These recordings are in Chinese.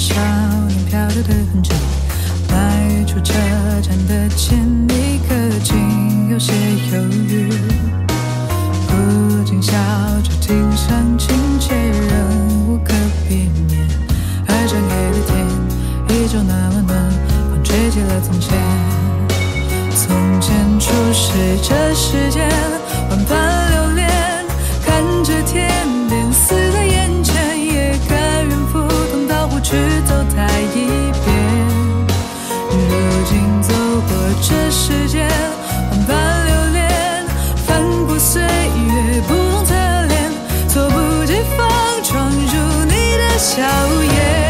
少年漂流的痕迹。迈出车站的前一刻，竟有些犹豫。不禁笑着听上亲切，仍无可避免。而整黑的天依旧那么暖，风吹起了从前。从前初识这世间，万般留恋，看着天边死在眼前，也甘愿赴汤蹈火去走它一遍。如今走过这世间，万般留恋，翻过岁月不同侧脸，猝不及防闯入你的笑颜。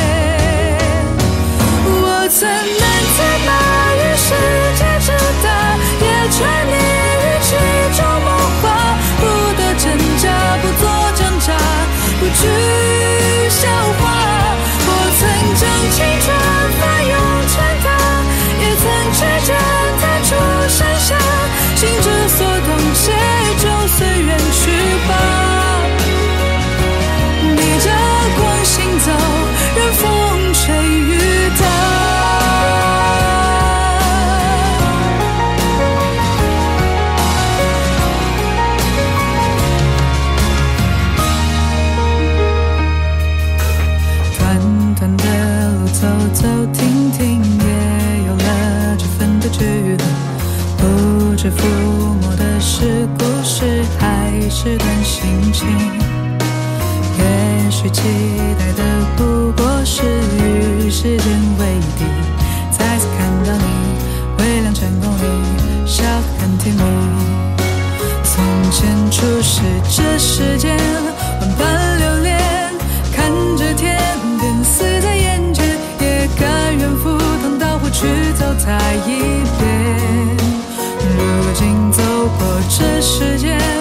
我曾难在把与世界之大，也沉溺于其中梦话，不得挣扎，不做挣扎，不惧笑话。我曾将青春翻涌成她，也曾去见弹出山下，心之所动，且就随缘去吧。逆着光行走，任风吹雨打。短短的路走走停停，也有了这份的距离。不知抚摸的是故事，还是段心情？也许期待的不过是与时间为敌，再次看到你，微亮成功里，笑得很甜蜜。从前初识这世间，万般留恋，看着天边死在眼前，也甘愿赴汤蹈火去走它一遍。如今走过这世间，